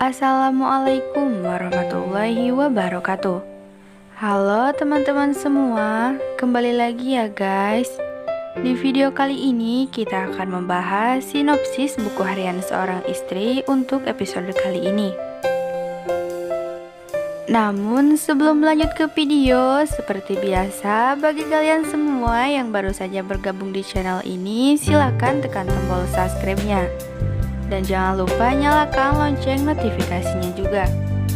Assalamualaikum warahmatullahi wabarakatuh. Halo teman-teman semua, kembali lagi ya guys. Di video kali ini kita akan membahas sinopsis buku harian seorang istri untuk episode kali ini. Namun sebelum lanjut ke video, seperti biasa bagi kalian semua yang baru saja bergabung di channel ini, silakan tekan tombol subscribe-nya. Dan jangan lupa nyalakan lonceng notifikasinya juga.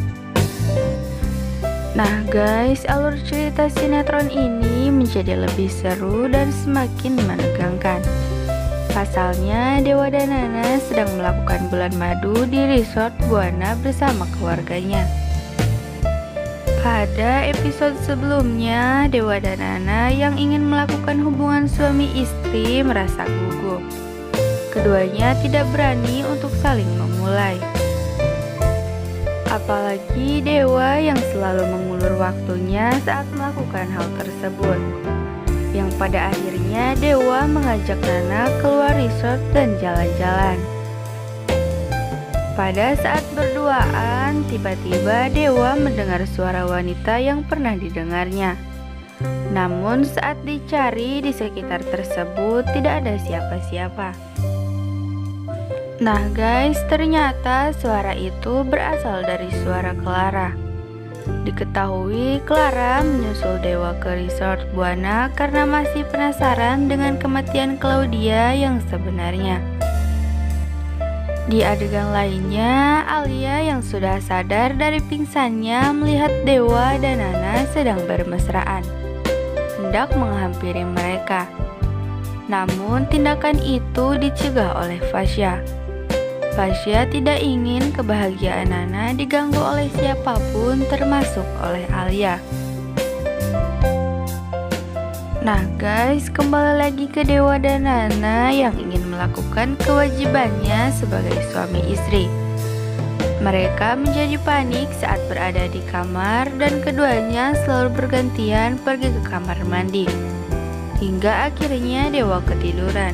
Nah guys, alur cerita sinetron ini menjadi lebih seru dan semakin menegangkan. Pasalnya, Dewa dan Nana sedang melakukan bulan madu di resort Buana bersama keluarganya. Pada episode sebelumnya, Dewa dan Nana yang ingin melakukan hubungan suami istri merasa gugup. Keduanya tidak berani untuk saling memulai. Apalagi Dewa yang selalu mengulur waktunya saat melakukan hal tersebut. Yang pada akhirnya Dewa mengajak Nana keluar resort dan jalan-jalan. Pada saat berduaan, tiba-tiba Dewa mendengar suara wanita yang pernah didengarnya. Namun saat dicari di sekitar tersebut tidak ada siapa-siapa. Nah guys, ternyata suara itu berasal dari suara Clara. Diketahui Clara menyusul Dewa ke resort Buana karena masih penasaran dengan kematian Claudia yang sebenarnya. Di adegan lainnya, Alia yang sudah sadar dari pingsannya melihat Dewa dan Nana sedang bermesraan, hendak menghampiri mereka. Namun tindakan itu dicegah oleh Fasya. Fasya tidak ingin kebahagiaan Nana diganggu oleh siapapun termasuk oleh Alia. Nah guys, kembali lagi ke Dewa dan Nana yang ingin melakukan kewajibannya sebagai suami istri. Mereka menjadi panik saat berada di kamar dan keduanya selalu bergantian pergi ke kamar mandi. Hingga akhirnya Dewa ketiduran.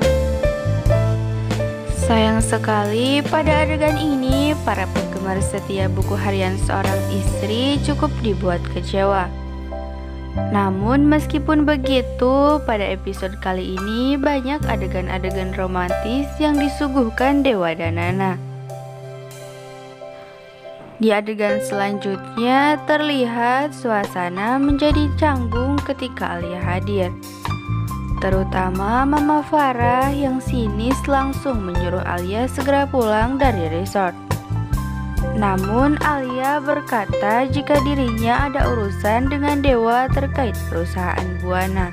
Sayang sekali pada adegan ini para penggemar setia buku harian seorang istri cukup dibuat kecewa. Namun meskipun begitu, pada episode kali ini banyak adegan-adegan romantis yang disuguhkan Dewa dan Nana. Di adegan selanjutnya terlihat suasana menjadi canggung ketika Alia hadir. Terutama Mama Farah yang sinis langsung menyuruh Alia segera pulang dari resort. Namun Alia berkata jika dirinya ada urusan dengan Dewa terkait perusahaan Buana.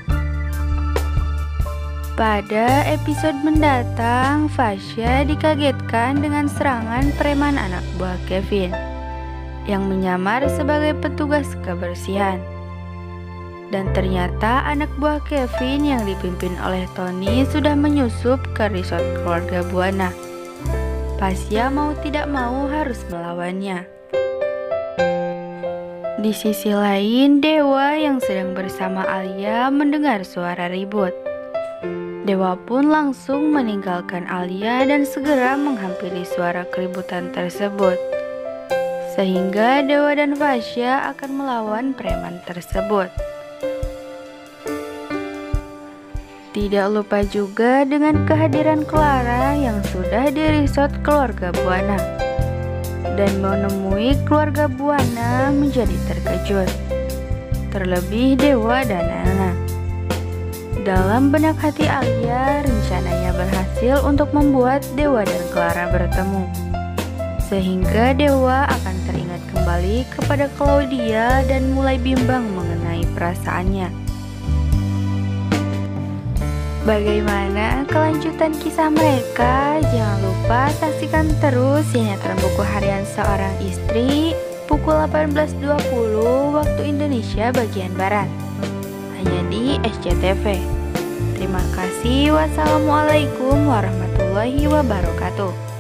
Pada episode mendatang, Fasya dikagetkan dengan serangan preman anak buah Kevin yang menyamar sebagai petugas kebersihan. Dan ternyata anak buah Kevin yang dipimpin oleh Tony sudah menyusup ke resort keluarga Buana. Fasya mau tidak mau harus melawannya. Di sisi lain, Dewa yang sedang bersama Alia mendengar suara ribut. Dewa pun langsung meninggalkan Alia dan segera menghampiri suara keributan tersebut. Sehingga Dewa dan Fasya akan melawan preman tersebut. Tidak lupa juga dengan kehadiran Clara yang sudah di resort keluarga Buana. Dan menemui keluarga Buana menjadi terkejut. Terlebih Dewa dan Nana. Dalam benak hati Alia, rencananya berhasil untuk membuat Dewa dan Clara bertemu. Sehingga Dewa akan teringat kembali kepada Claudia dan mulai bimbang mengenai perasaannya. Bagaimana kelanjutan kisah mereka? Jangan lupa saksikan terus sinetron buku harian seorang istri pukul 18.20 waktu Indonesia bagian Barat. Hanya di SCTV. Terima kasih. Wassalamualaikum warahmatullahi wabarakatuh.